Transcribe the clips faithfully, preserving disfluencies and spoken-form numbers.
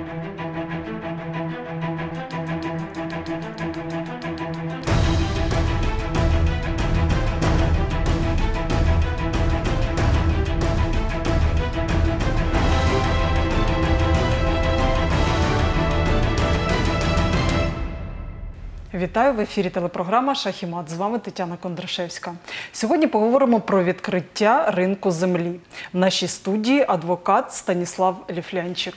Вітаю, в ефірі телепрограма «Шах і мат». З вами Тетяна Кондрашевська. Сьогодні поговоримо про відкриття ринку землі. В нашій студії адвокат Станіслав Ліфлянчик.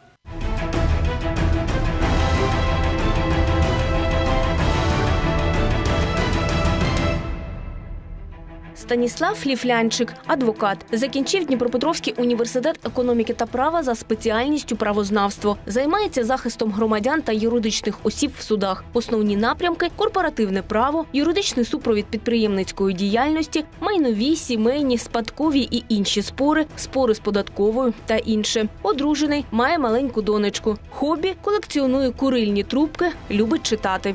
Станіслав Ліфлянчик – адвокат. Закінчив Дніпропетровський університет економіки та права за спеціальністю правознавство. Займається захистом громадян та юридичних осіб в судах. Основні напрямки – корпоративне право, юридичний супровід підприємницької діяльності, майнові, сімейні, спадкові і інші спори, спори з податковою та інше. Одружений, має маленьку донечку. Хобі – колекціонує курильні трубки, любить читати.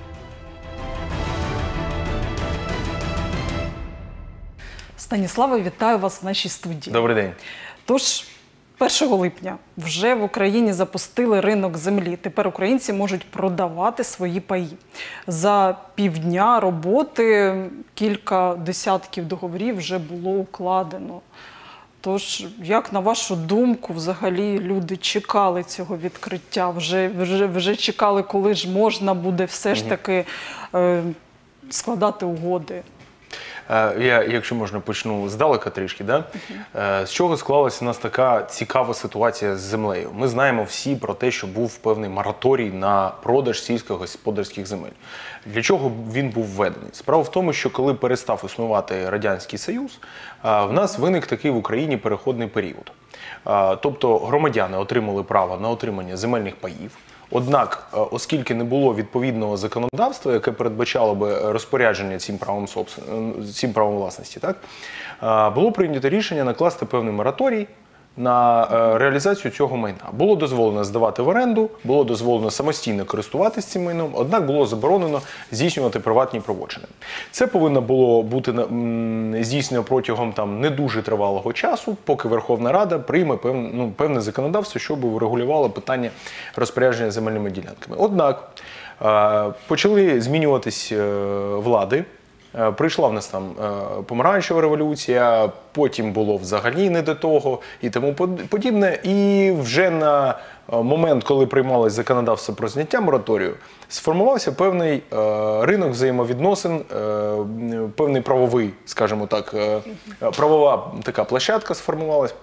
Станіславе, вітаю вас в нашій студії. Добрий день. Тож, першого липня вже в Україні запустили ринок землі. Тепер українці можуть продавати свої паї. За півдня роботи кілька десятків договорів вже було укладено. Тож, як на вашу думку, взагалі люди чекали цього відкриття? Вже, вже, вже чекали, коли ж можна буде все ж таки е, складати угоди? Я, якщо можна, почну здалека трішки. Да? Uh-huh. З чого склалася у нас така цікава ситуація з землею? Ми знаємо всі про те, що був певний мораторій на продаж сільськогосподарських земель. Для чого він був введений? Справа в тому, що коли перестав існувати Радянський Союз, в нас виник такий в Україні переходний період. Тобто громадяни отримали право на отримання земельних паїв. Однак, оскільки не було відповідного законодавства, яке передбачало би розпорядження цим правом, цим правом власності, так, було прийнято рішення накласти певний мораторій на реалізацію цього майна. Було дозволено здавати в оренду, було дозволено самостійно користуватися цим майном, однак було заборонено здійснювати приватні правочини. Це повинно було бути здійснено протягом там, не дуже тривалого часу, поки Верховна Рада прийме певне, ну, певне законодавство, що би врегулювало питання розпорядження земельними ділянками. Однак почали змінюватись влади. Прийшла в нас там помаранчева революція, потім було взагалі не до того і тому подібне. І вже на момент, коли приймалось законодавство про зняття мораторію, сформувався певний ринок взаємовідносин, певний правовий, скажімо так, правова така площадка сформувалась,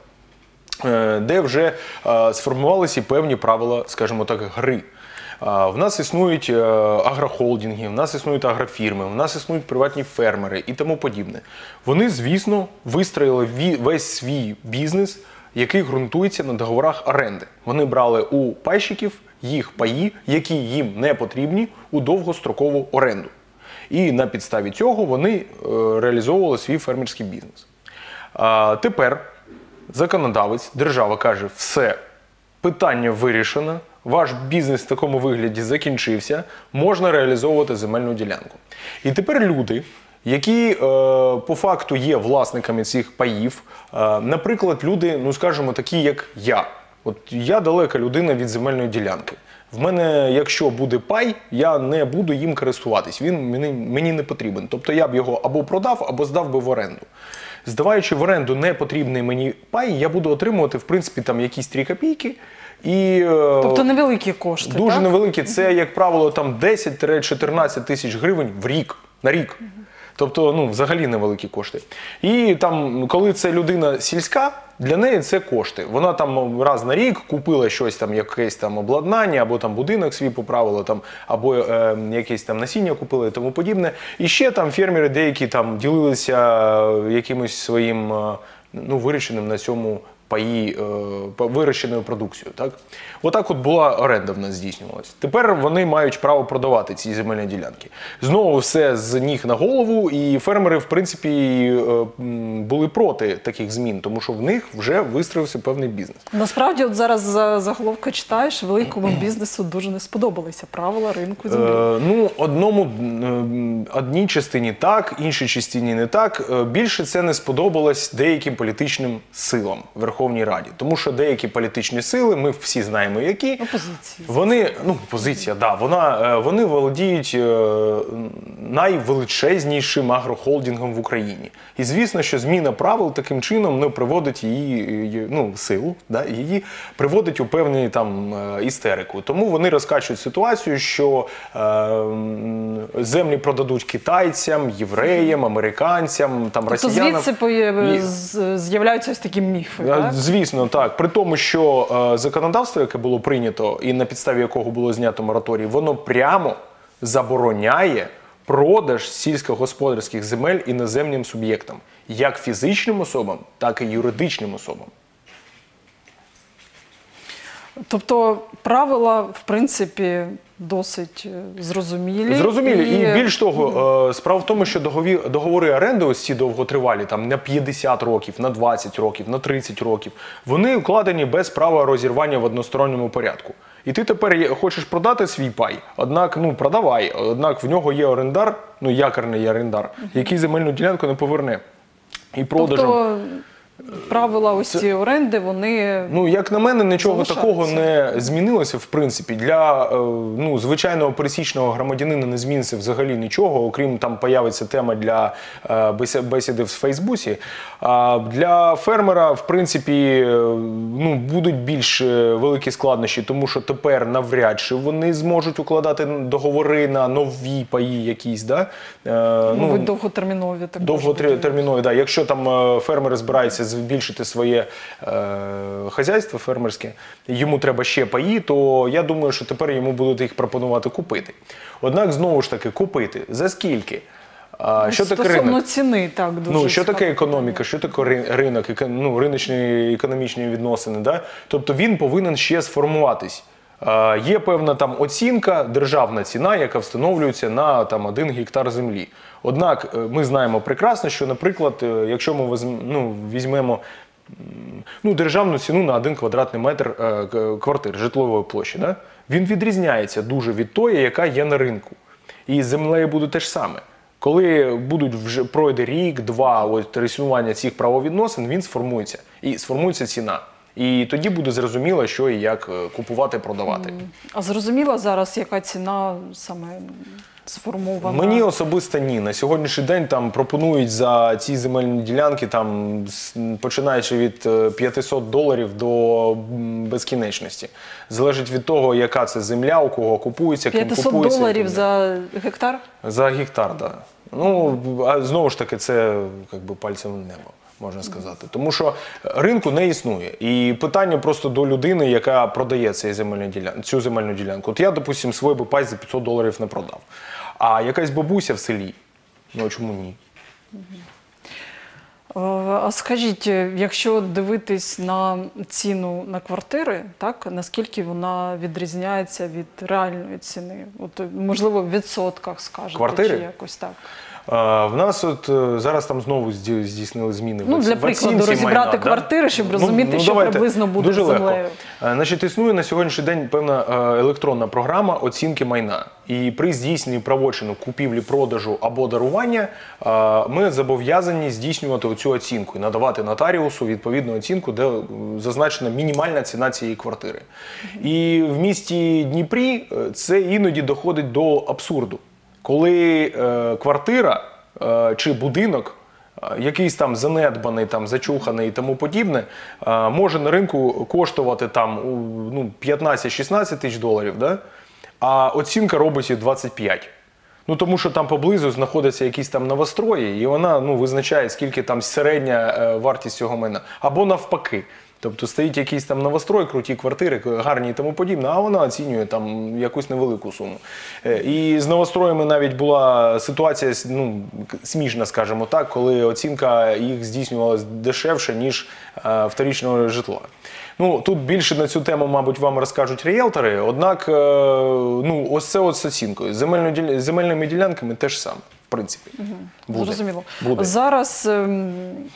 де вже сформувалися певні правила, скажімо так, гри. В нас існують агрохолдинги, в нас існують агрофірми, в нас існують приватні фермери і тому подібне. Вони, звісно, вистроїли весь свій бізнес, який ґрунтується на договорах оренди. Вони брали у пайщиків їх паї, які їм не потрібні, у довгострокову оренду. І на підставі цього вони реалізовували свій фермерський бізнес. А тепер законодавець, держава каже, все, питання вирішено, ваш бізнес в такому вигляді закінчився, можна реалізовувати земельну ділянку. І тепер люди, які е, по факту є власниками цих паїв, е, наприклад, люди, ну скажімо, такі як я. От я далека людина від земельної ділянки. В мене, якщо буде пай, я не буду їм користуватись, він мені, мені не потрібен. Тобто я б його або продав, або здав би в оренду. Здаваючи в оренду непотрібний мені пай, я буду отримувати, в принципі, там якісь три копійки. І, тобто невеликі кошти, дуже так? невеликі. Це, як правило, там десять-чотирнадцять тисяч гривень в рік, на рік. Тобто, ну, взагалі невеликі кошти. І там, коли це людина сільська, для неї це кошти. Вона там раз на рік купила щось там, якесь там обладнання, або там будинок свій поправила, там, або е, якесь там насіння купила і тому подібне. І ще там фермери деякі там ділилися якимось своїм, ну, вирішеним на цьому паї, вирощеною продукцією. Так? Отак от була оренда в нас здійснювалася. Тепер вони мають право продавати ці земельні ділянки. Знову все з ніг на голову, і фермери, в принципі, були проти таких змін, тому що в них вже вистроївся певний бізнес. Насправді, от зараз заголовка читаєш, великому бізнесу дуже не сподобалися правила ринку землі. Е, ну, одному, одній частині так, іншій частині не так. Більше це не сподобалось деяким політичним силам. Верховної Верховній Раді. Тому що деякі політичні сили, ми всі знаємо які, Опозиції. вони, ну, позиція, да, вона, е, вони володіють е, найвеличезнішим агрохолдингом в Україні. І звісно, що зміна правил таким чином не приводить її, ну, силу, да, її приводить у певну там е, істерику. Тому вони розкачують ситуацію, що е, землі продадуть китайцям, євреям, американцям, там, Тобто росіянам. звідси поє- І- з- з'являються ось такі міфи, Е, так? Звісно, так. При тому, що е, законодавство, яке було прийнято і на підставі якого було знято мораторій, воно прямо забороняє продаж сільськогосподарських земель іноземним суб'єктам, як фізичним особам, так і юридичним особам. Тобто правила, в принципі, досить е, зрозумілі. Зрозумілі. І більш того, е, справа в тому, що догові, договори оренди, ось ці довготривалі, там на п'ятдесят років, на двадцять років, на тридцять років, вони укладені без права розірвання в односторонньому порядку. І ти тепер є- хочеш продати свій пай, однак, ну, продавай, однак в нього є орендар, ну, якорний орендар, який земельну ділянку не поверне. І продажем. Тобто правила ось ці оренди, вони... Ну, як на мене, нічого такого залишаються. не змінилося, в принципі. Для е, ну, звичайного пересічного громадянина не зміниться взагалі нічого, окрім там появиться тема для е, бесі- бесіди в Фейсбуці. А для фермера, в принципі, е, ну, будуть більш е, великі складнощі, тому що тепер навряд чи вони зможуть укладати договори на нові паї якісь, да? Е, Мабуть, довготермінові. також будуть. Довготермінові, да. Якщо там е, фермери збираються збільшити своє е, хазяйство фермерське, йому треба ще паї, то я думаю, що тепер йому будуть їх пропонувати купити. Однак, знову ж таки, купити. За скільки? А, що таке Стосовно ринок? ціни, так, дуже Ну, що таке цікаве економіка, що таке ри- ринок, еко- ну, риночні економічні відносини, да? Тобто він повинен ще сформуватись. Е, Є певна там оцінка, державна ціна, яка встановлюється на там один гектар землі. Однак е, ми знаємо прекрасно, що, наприклад, е, якщо ми візьм- ну, візьмемо м, ну, державну ціну на один квадратний метр е, к- квартир, житлової площі, да? Він відрізняється дуже від тої, яка є на ринку. І з землею буде те ж саме. Коли будуть вже пройде рік, два, от існування цих правовідносин, він сформується. І сформується ціна. І тоді буде зрозуміло, що і як е, купувати, продавати. А зрозуміла зараз, яка ціна саме сформована? Мені особисто ні. На сьогоднішній день там пропонують за ці земельні ділянки, там, з- починаючи від е, п'ятсот доларів до м, безкінечності. Залежить від того, яка це земля, у кого купується, ким п'ятсот купується. і доларів так за гектар? За гектар, так. Да. Ну, а знову ж таки, це як би пальцем в небо, можна сказати. Тому що ринку не існує. І питання просто до людини, яка продає цей земельний ділян... цю земельну ділянку. От я, допустим, свій би пай за п'ятсот доларів не продав. А якась бабуся в селі, ну а чому ні? Е, А скажіть, якщо дивитись на ціну на квартири, так, наскільки вона відрізняється від реальної ціни? От, можливо, в відсотках скажете, Квартири? чи якось так? А, в нас от е, зараз там знову зді- здійснили зміни. Ну, в- для в прикладу, оцінці розібрати майна, да? квартири, щоб розуміти, що давайте. приблизно буде Дуже з легко. землею. Е, Значить, існує на сьогоднішній день певна е, електронна програма оцінки майна. І при здійсненні правочину купівлі, продажу або дарування е, ми зобов'язані здійснювати оцю оцінку і надавати нотаріусу відповідну оцінку, де е, зазначена мінімальна ціна цієї квартири. І в місті Дніпрі е, це іноді доходить до абсурду. Коли е, квартира е, чи будинок, е, якийсь там занедбаний, там, зачуханий і тому подібне, е, може на ринку коштувати там, у, ну, п'ятнадцять-шістнадцять тисяч доларів, да? А оцінка робить її двадцять п'ять. Ну, тому що там поблизу знаходяться якісь там новострої, і вона, ну, визначає, скільки там середня е, вартість цього майна. Або навпаки. Тобто стоїть якийсь там новострой, круті квартири, гарні і тому подібне, а вона оцінює там якусь невелику суму. Е, І з новостроями навіть була ситуація, ну, смішна, скажімо так, коли оцінка їх здійснювалася дешевше, ніж е, вторічного житла. Ну, тут більше на цю тему, мабуть, вам розкажуть ріелтори, однак, е, ну, ось це от з оцінкою. Земельну діля- земельними ділянками теж саме, в принципі. Буде. Зрозуміло. Буде. Зараз ем,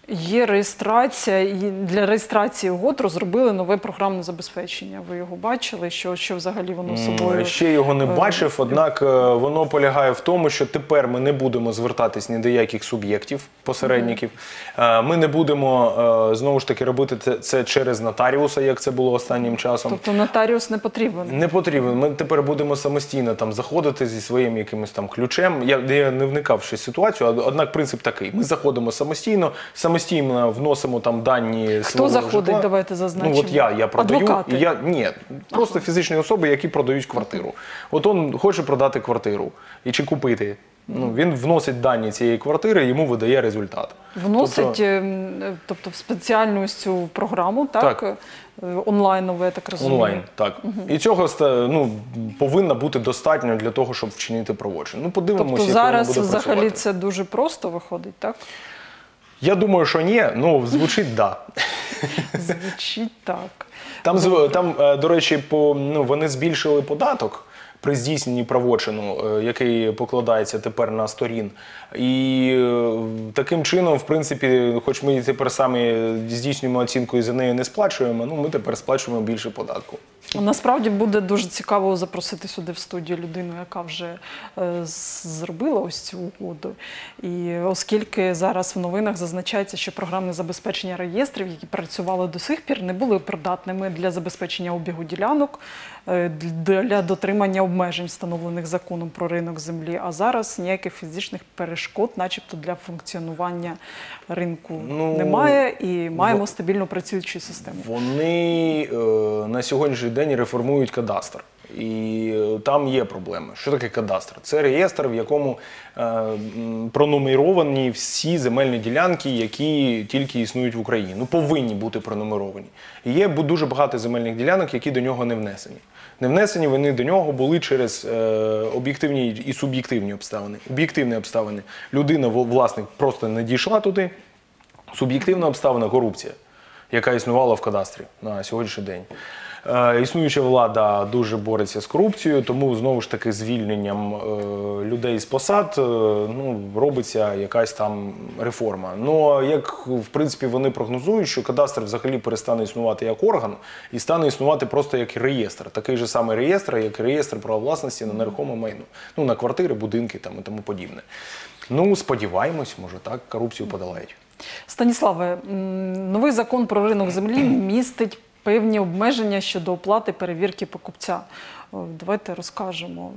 Є реєстрація, і для реєстрації угод розробили нове програмне забезпечення. Ви його бачили, що, що взагалі воно собою? Ще його не бачив, однак воно полягає в тому, що тепер ми не будемо звертатись ні до яких суб'єктів, посередників. Ми не будемо, знову ж таки, робити це, це через нотаріуса, як це було останнім часом. Тобто нотаріус не потрібен? Не потрібен. Ми тепер будемо самостійно там заходити зі своїм якимось там ключем. Я, я не вникав ще в ситуацію, однак принцип такий. Ми заходимо самостійно, самостійно вносимо там дані Хто свого заходить, житла. давайте зазначимо? Ну от я, я продаю. Адвокати? І я, ні, просто ага. фізичні особи, які продають квартиру. От він хоче продати квартиру і чи купити. Ну, він вносить дані цієї квартири, йому видає результат. Вносить, тобто, тобто в спеціальну ось цю програму, так? Так. Онлайнову, я так розумію. Онлайн, так. Угу. І цього ну, повинно бути достатньо для того, щоб вчинити правочин. Ну, подивимося, тобто як зараз воно буде взагалі працювати. це дуже просто виходить, так? Я думаю, що ні, ну звучить да. Звучить так. Там, там до речі, по, ну, вони збільшили податок при здійсненні правочину, який покладається тепер на сторін. І таким чином, в принципі, хоч ми тепер самі здійснюємо оцінку і за нею не сплачуємо, ну ми тепер сплачуємо більше податку. Насправді буде дуже цікаво запросити сюди в студію людину, яка вже е, зробила ось цю угоду. І оскільки зараз в новинах зазначається, що програмне забезпечення реєстрів, які працювали до сих пір, не були придатними для забезпечення обігу ділянок, е, для дотримання обмежень, встановлених законом про ринок землі, а зараз ніяких фізичних перешкод, начебто для функціонування ринку ну, немає і маємо в... стабільно працюючу систему. Вони е, на сьогоднішній день реформують кадастр. І там є проблеми. Що таке кадастр? Це реєстр, в якому е, пронумеровані всі земельні ділянки, які тільки існують в Україні. Ну, повинні бути пронумеровані. І є дуже багато земельних ділянок, які до нього не внесені. Не внесені вони до нього були через е, об'єктивні і суб'єктивні обставини. Об'єктивні обставини. Людина, власник, просто не дійшла туди. Суб'єктивна обставина – корупція, яка існувала в кадастрі на сьогоднішній день. Е, існуюча влада дуже бореться з корупцією, тому знову ж таки звільненням е, людей з посад е, ну, робиться якась там реформа. Ну, як в принципі вони прогнозують, що кадастр взагалі перестане існувати як орган і стане існувати просто як реєстр. Такий же самий реєстр, як реєстр права власності на нерухоме майно. Ну, на квартири, будинки там, і тому подібне. Ну, сподіваємось, може так, корупцію подолають. Станіславе, новий закон про ринок землі містить певні обмеження щодо оплати перевірки покупця. Давайте розкажемо,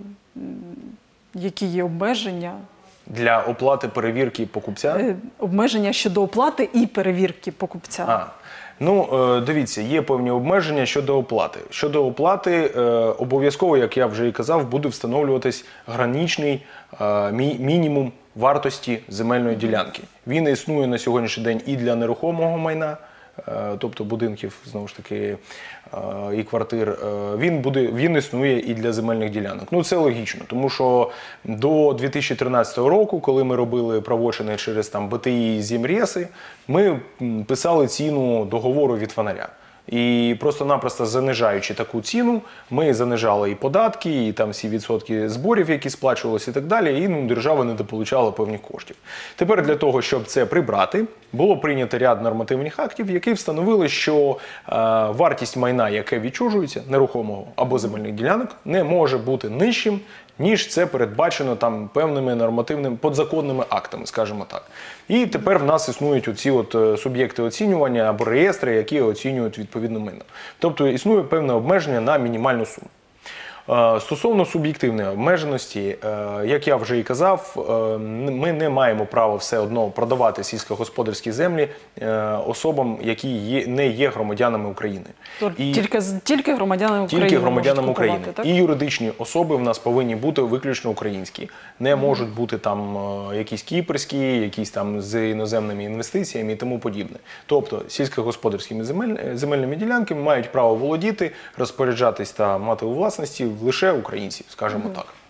які є обмеження. Для оплати перевірки покупця? Обмеження щодо оплати і перевірки покупця. А, ну, дивіться, є певні обмеження щодо оплати. Щодо оплати, обов'язково, як я вже і казав, буде встановлюватись граничний мінімум вартості земельної ділянки. Він існує на сьогоднішній день і для нерухомого майна, тобто будинків, знову ж таки, і квартир, він, буде, він існує і для земельних ділянок. Ну, це логічно, тому що до дві тисячі тринадцятого року, коли ми робили правочини через там Б Т І і Земреси, ми писали ціну договору від фонаря. І просто-напросто занижаючи таку ціну, ми занижали і податки, і там всі відсотки зборів, які сплачувалися і так далі, і ну, держава не дополучала певних коштів. Тепер для того, щоб це прибрати, було прийнято ряд нормативних актів, які встановили, що е, вартість майна, яке відчужується, нерухомого або земельних ділянок, не може бути нижчим, ніж це передбачено там певними нормативними, подзаконними актами, скажімо так. І тепер в нас існують оці от суб'єкти оцінювання або реєстри, які оцінюють відповідно майно. Тобто існує певне обмеження на мінімальну суму. Стосовно суб'єктивної обмеженості, як я вже і казав, ми не маємо права все одно продавати сільськогосподарські землі особам, які є, не є громадянами України. І тільки, тільки громадянами України Тільки громадянами України. Так? І юридичні особи в нас повинні бути виключно українські. Не можуть бути там якісь кіпрські, якісь там з іноземними інвестиціями і тому подібне. Тобто сільськогосподарськими земель, земельними ділянками мають право володіти, розпоряджатись та мати у власності лише українці, скажімо так.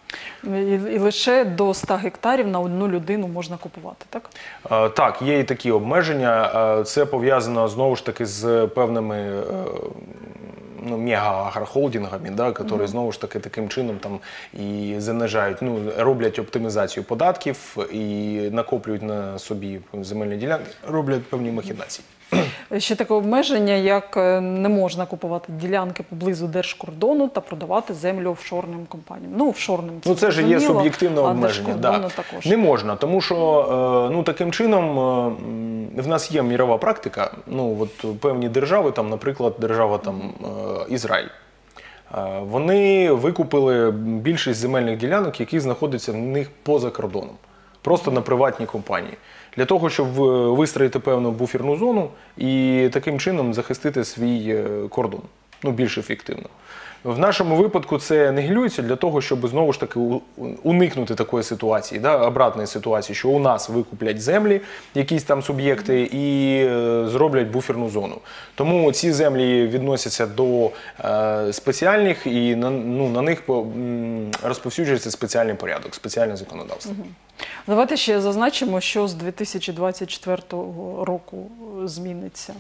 І, і лише до ста гектарів на одну людину можна купувати, так? Е, Так, є і такі обмеження. Е, Це пов'язано знову ж таки з певними е, ну, мега-агрохолдингами, да, які mm-hmm. знову ж таки таким чином там і занижають, ну, роблять оптимізацію податків і накоплюють на собі земельні ділянки, роблять певні махінації. Ще таке обмеження, як не можна купувати ділянки поблизу держкордону та продавати землю офшорним компаніям. Ну, офшорним це, ну, це ж є суб'єктивне а обмеження. Да. Також. Не можна, тому що ну, таким чином в нас є мірова практика. Ну, от певні держави, там, наприклад, держава там, Ізраїль. Вони викупили більшість земельних ділянок, які знаходяться в них поза кордоном. Просто на приватні компанії. Для того, щоб вистроїти певну буферну зону і таким чином захистити свій кордон. Ну, більш ефективно. В нашому випадку це нігілюється для того, щоб знову ж таки уникнути такої ситуації, да, обратної ситуації, що у нас викуплять землі, якісь там суб'єкти, і е, зроблять буферну зону. Тому ці землі відносяться до е, спеціальних і на, ну, на них по, м, розповсюджується спеціальний порядок, спеціальне законодавство. Угу. Давайте ще зазначимо, що з дві тисячі двадцять четвертого року зміниться.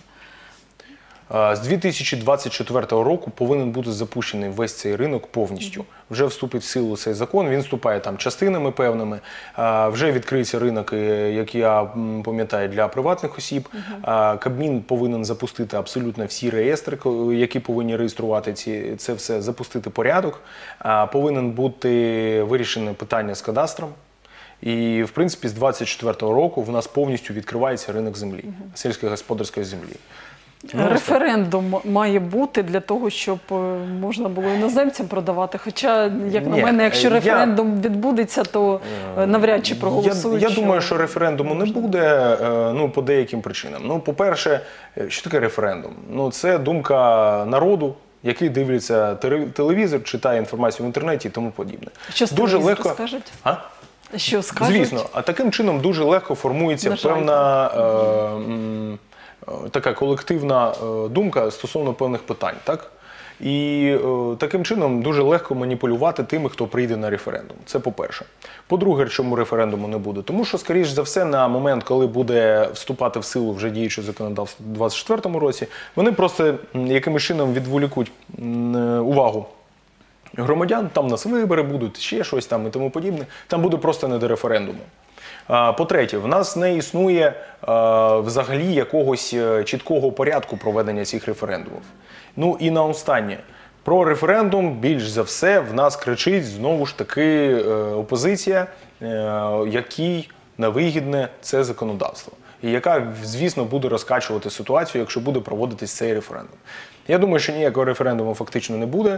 З дві тисячі двадцять четвертого року повинен бути запущений весь цей ринок повністю. Вже вступить в силу цей закон, він вступає там частинами певними, вже відкриється ринок, як я пам'ятаю, для приватних осіб. Uh-huh. Кабмін повинен запустити абсолютно всі реєстри, які повинні реєструвати ці, це все, запустити порядок. Повинен бути вирішене питання з кадастром. І, в принципі, з двадцять четвертого року в нас повністю відкривається ринок землі, uh-huh. сільськогосподарської землі. Ну, референдум має бути для того, щоб можна було іноземцям продавати. Хоча, як на Ні, мене, якщо я... референдум відбудеться, то навряд чи проголосують. Я, я думаю, що референдуму не буде, ну, по деяким причинам. Ну, по-перше, що таке референдум? Ну, це думка народу, який дивиться телевізор, читає інформацію в інтернеті і тому подібне. Що з дуже легко скажуть? А? Що скажуть? Звісно, а таким чином дуже легко формується На певна е, така колективна думка стосовно певних питань, так? І е, таким чином дуже легко маніпулювати тими, хто прийде на референдум. Це по-перше. По-друге, чому референдуму не буде? Тому що, скоріш за все, на момент, коли буде вступати в силу вже діюче законодавство у двадцять четвертому році, вони просто якимось чином відволікуть увагу громадян, там у нас вибори будуть, ще щось там і тому подібне. Там буде просто не до референдуму. По-третє, в нас не існує взагалі якогось чіткого порядку проведення цих референдумів. Ну і наостаннє. Про референдум більш за все в нас кричить знову ж таки опозиція, якій невигідне це законодавство. І яка, звісно, буде розкачувати ситуацію, якщо буде проводитись цей референдум. Я думаю, що ніякого референдуму фактично не буде.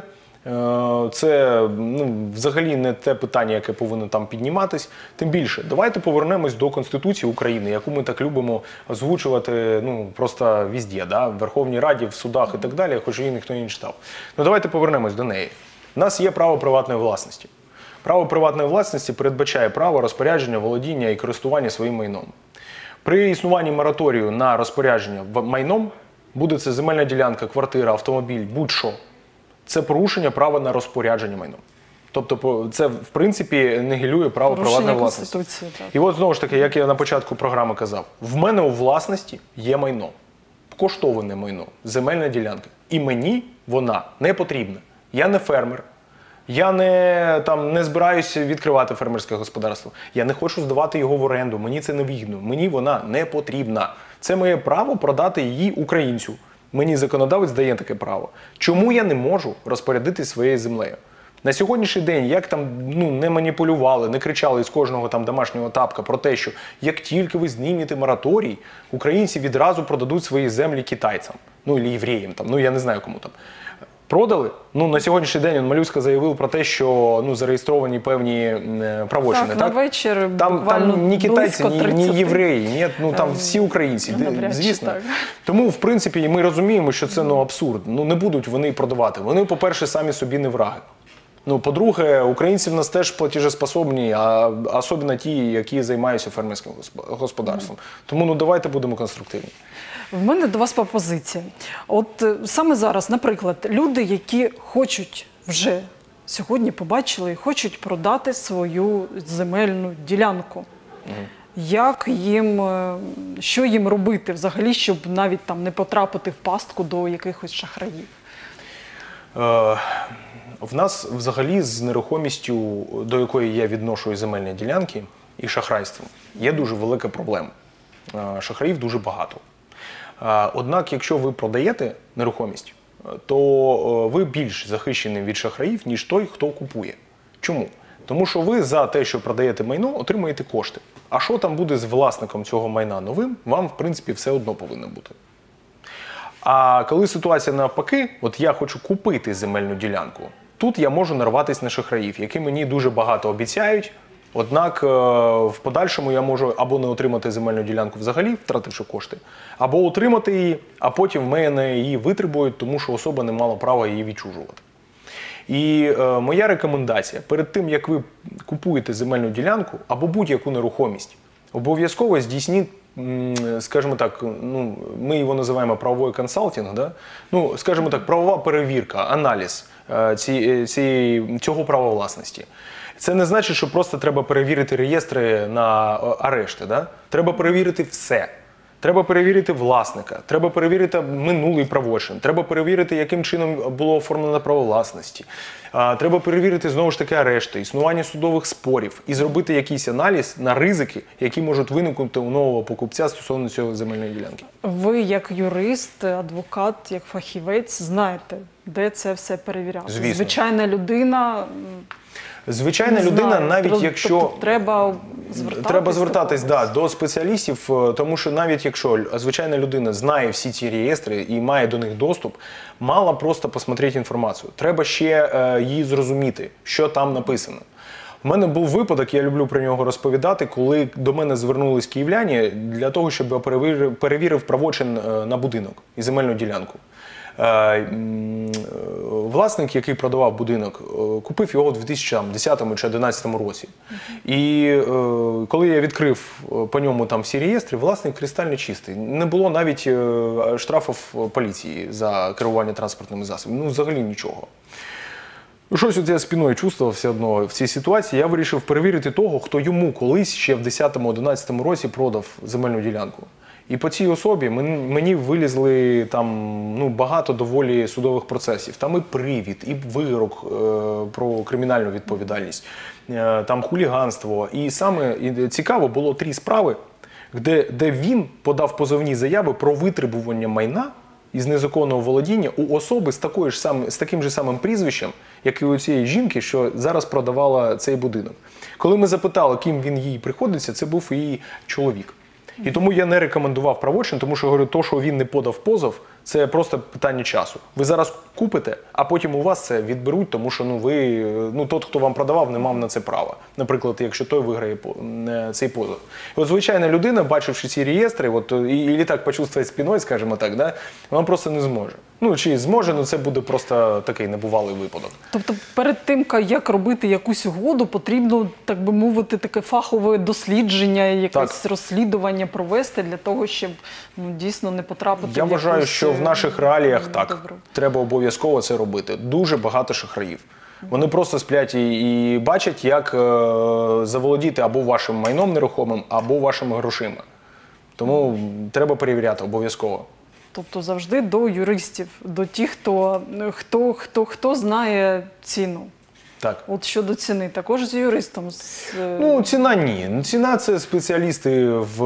Це, ну, взагалі не те питання, яке повинно там підніматись. Тим більше, давайте повернемось до Конституції України, яку ми так любимо озвучувати, ну, просто везде, да? В Верховній Раді, в судах і так далі, хоч її ніхто не читав. Ну, давайте повернемось до неї. У нас є право приватної власності. Право приватної власності передбачає право розпорядження, володіння і користування своїм майном. При існуванні мораторію на розпорядження майном, буде це земельна ділянка, квартира, автомобіль, будь-що, це порушення права на розпорядження майном. Тобто це, в принципі, нігілює право приватної власності. Так. І от, знову ж таки, як я на початку програми казав, в мене у власності є майно, коштоване майно, земельна ділянка. І мені вона не потрібна. Я не фермер, я не, там, не збираюся відкривати фермерське господарство, я не хочу здавати його в оренду, мені це не вигідно, мені вона не потрібна. Це моє право продати її українцю. Мені законодавець дає таке право. Чому я не можу розпорядитись своєю землею? На сьогоднішній день, як там, ну, не маніпулювали, не кричали з кожного там домашнього тапка про те, що як тільки ви знімете мораторій, українці відразу продадуть свої землі китайцям, ну, або євреям, там, ну, я не знаю кому там. Продали? Ну, на сьогоднішній день Малюська заявив про те, що, ну, зареєстровані певні правочини. Так, так? на вечір там, там ні китайці, ні, ні євреї, ні, ну, там всі українці, навряд чи звісно. так. Тому, в принципі, ми розуміємо, що це, ну, абсурд. Ну, не будуть вони продавати. Вони, по-перше, самі собі не враги. Ну, по-друге, українці в нас теж платіжеспособні, а особливо ті, які займаються фермерським господарством. Тому, ну, давайте будемо конструктивні. В мене до вас пропозиція. От саме зараз, наприклад, люди, які хочуть вже сьогодні побачили і хочуть продати свою земельну ділянку. Мгм. Як їм, е, що їм робити взагалі, щоб навіть там не потрапити в пастку до якихось шахраїв? Е, В нас взагалі з нерухомістю, до якої я відношу земельні ділянки, і шахрайством, є дуже велика проблема. Е, Шахраїв дуже багато. Е, Однак, якщо ви продаєте нерухомість, то е, ви більш захищені від шахраїв, ніж той, хто купує. Чому? Тому що ви за те, що продаєте майно, отримуєте кошти. А що там буде з власником цього майна новим, вам, в принципі, все одно повинно бути. А коли ситуація навпаки, от я хочу купити земельну ділянку, тут я можу нарватися на шахраїв, які мені дуже багато обіцяють, однак е, в подальшому я можу або не отримати земельну ділянку взагалі, втративши кошти, або отримати її, а потім в мене її витребують, тому що особа не мала права її відчужувати. І е, моя рекомендація, перед тим, як ви купуєте земельну ділянку або будь-яку нерухомість, обов'язково здійсніть, м, скажімо так, ну, ми його називаємо правовий консалтинг, да? Ну, скажімо так, правова перевірка, аналіз е, ці, цієї, цього права власності. Це не значить, що просто треба перевірити реєстри на е, арешти. Да? Треба перевірити все. Треба перевірити власника, треба перевірити минулий правочин, треба перевірити, яким чином було оформлено право власності. А, треба перевірити, знову ж таки, арешти, існування судових спорів і зробити якийсь аналіз на ризики, які можуть виникнути у нового покупця стосовно цього земельної ділянки. Ви як юрист, адвокат, як фахівець знаєте, де це все перевіряти. Звісно. Звичайна людина... Звичайна не людина, знаю, навіть тобто якщо... треба звертатись, Треба звертатись до да, когось. до спеціалістів, е, тому що навіть якщо звичайна людина знає всі ці реєстри і має до них доступ, мало просто посмотрети інформацію. Треба ще е, її зрозуміти, що там написано. У мене був випадок, я люблю про нього розповідати, коли до мене звернулись київляні для того, щоб я перевірив, перевірив правочин е, на будинок і земельну ділянку. Е, м, Власник, який продавав будинок, е, купив його у дві тисячі десятому чи дві тисячі одинадцятому році. І е, коли я відкрив е, по ньому там всі реєстри, власник кристально чистий. Не було навіть е, штрафів поліції за керування транспортними засобами. Ну, взагалі нічого. Щось от я спиною чувствував все одно в цій ситуації. Я вирішив перевірити того, хто йому колись ще в десятому-одинадцятому році продав земельну ділянку. І по цій особі мен- мені вилізли там ну, багато доволі судових процесів. Там і привід, і вирок е, про кримінальну відповідальність, е, там хуліганство. І саме і цікаво було три справи, де, де він подав позовні заяви про витребування майна із незаконного володіння у особи з, такою ж сам, з таким же самим прізвищем, як і у цієї жінки, що зараз продавала цей будинок. Коли ми запитали, ким він їй приходиться, це був її чоловік. І тому я не рекомендував правочин, тому що, говорю, то, що він не подав позов, це просто питання часу. Ви зараз купите, а потім у вас це відберуть, тому що ну, ви, ну, тот, хто вам продавав, не мав на це права. Наприклад, якщо той виграє по- е, цей позов. І от звичайна людина, бачивши ці реєстри, от, і, і так почувствує спиною, скажімо так, да, вона просто не зможе. Ну, чи зможе, ну це буде просто такий небувалий випадок. Тобто перед тим, ка- як робити якусь угоду, потрібно, так би мовити, таке фахове дослідження, якесь Так. розслідування провести для того, щоб ну, дійсно не потрапити Я в вважаю, якусь, що в е, наших реаліях так, недобру. треба обов'язково це робити. Дуже багато шахраїв. Вони просто сплять і, і бачать, як е, заволодіти або вашим майном нерухомим, або вашими грошима. Тому треба перевіряти обов'язково. Тобто завжди до юристів, до тих, хто, хто, хто, хто знає ціну. Так. От щодо ціни, також з юристом. З, е, Ну, ціна ні. Ціна – це спеціалісти в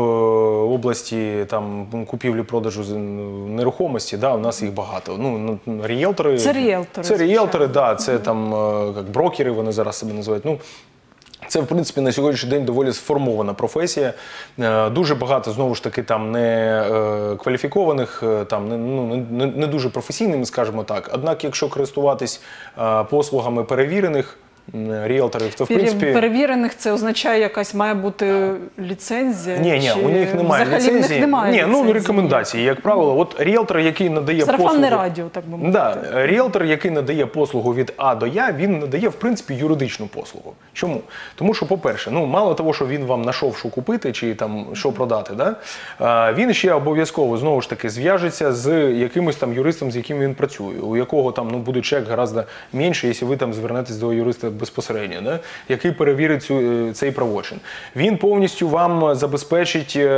області там, купівлі-продажу з- нерухомості, да, у нас їх багато. Ну, ну, ріелтори. Це ріелтори, Це ріелтори, звичайно. да, це там е, як брокери, вони зараз себе називають. Ну, це, в принципі, на сьогоднішній день доволі сформована професія. Е, Дуже багато, знову ж таки, там не е, кваліфікованих, е, там, не, ну, не, не дуже професійними, скажімо так. Однак, якщо користуватись е, послугами перевірених ріелтори, то в Пере- принципі... Перевірених це означає, якась має бути ліцензія? Ні, ні, чи у них немає взагалі ліцензії. В них немає ні, ну ліцензії? рекомендації, як правило. От ріелтор, який надає Сарафанне послуги... радіо, так би мовити. Да, ріелтор, який надає послугу від А до Я, він надає, в принципі, юридичну послугу. Чому? Тому що, по-перше, ну, мало того, що він вам знайшов, що купити, чи там, що продати, да? а, він ще обов'язково, знову ж таки, зв'яжеться з якимось там юристом, з яким він працює, у якого там, ну, буде чек гораздо менше, якщо ви там звернетесь до юриста безпосередньо, да? Який перевірить цю, цей правочин. Він повністю вам забезпечить е,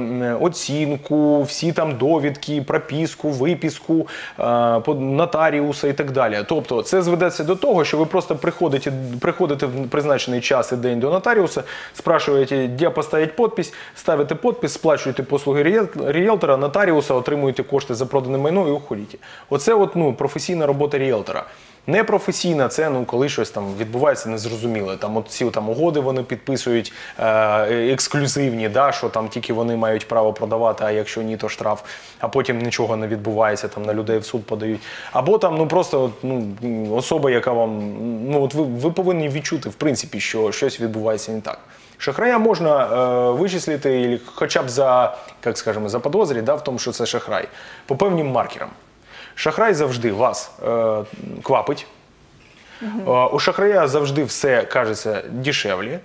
оцінку, всі там довідки, прописку, виписку, е, нотаріуса і так далі. Тобто це зведеться до того, що ви просто приходите, приходите в призначений час і день до нотаріуса, спрашуєте, де поставити підпис, ставите підпис, сплачуєте послуги ріелтора, нотаріуса, отримуєте кошти за продане майно і уходите. Оце от, ну, професійна робота ріелтора. Непрофесійна – це, ну, коли щось там відбувається незрозуміле. Там от ці там угоди вони підписують е, ексклюзивні, да, що там тільки вони мають право продавати, а якщо ні, то штраф. А потім нічого не відбувається, там на людей в суд подають. Або там, ну, просто от, ну, особа, яка вам, ну, от ви, ви повинні відчути, в принципі, що щось відбувається не так. Шахрая можна е, вичислити, хоча б за, як скажемо, за підозрі, да, в тому, що це шахрай, по певним маркерам. Шахрай завжди вас е, квапить. Угу. Е, у шахрая завжди все кажеться дешевле. Е,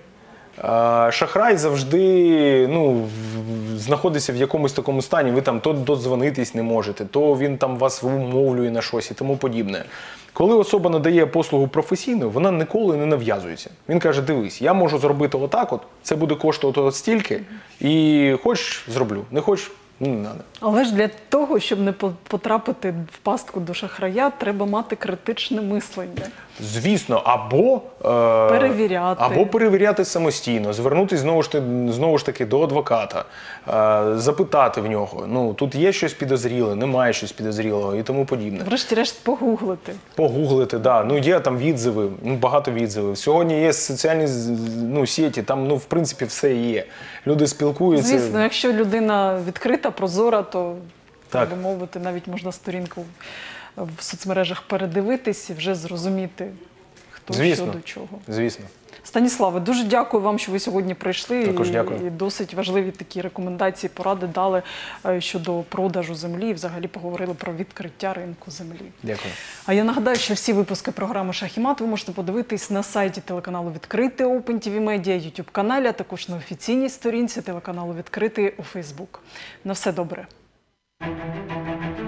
шахрай завжди, ну, знаходиться в якомусь такому стані, ви там то додзвонитись не можете, то він там вас вмовлює на щось і тому подібне. Коли особа надає послугу професійно, вона ніколи не нав'язується. Він каже, дивись, я можу зробити отак от, це буде коштувати от стільки, і хоч зроблю, не хоч не треба. Але ж для того, щоб не потрапити в пастку до шахрая, треба мати критичне мислення. Звісно, або е, перевіряти. Або перевіряти самостійно, звернутися знову ж, знову ж таки до адвоката, е, запитати в нього, ну, тут є щось підозріле, немає щось підозрілого і тому подібне. Врешті-решт погуглити. Погуглити, да. Ну, є там відзиви, ну, багато відзивів. Сьогодні є соціальні, ну, сіті, там, ну, в принципі, все є. Люди спілкуються. Звісно, якщо людина відкрита, прозора, то, так би Так. мовити, навіть можна сторінку в соцмережах передивитись і вже зрозуміти, хто Звісно. що до чого. Звісно. Станіславе, дуже дякую вам, що ви сьогодні прийшли. Також і, дякую. і досить важливі такі рекомендації, поради дали е, щодо продажу землі і взагалі поговорили про відкриття ринку землі. Дякую. А я нагадаю, що всі випуски програми «Шах і мат» ви можете подивитись на сайті телеканалу «Відкритий» Open ті ві Media, YouTube-каналі, а також на офіційній сторінці телеканалу «Відкритий» у Facebook. На все добре.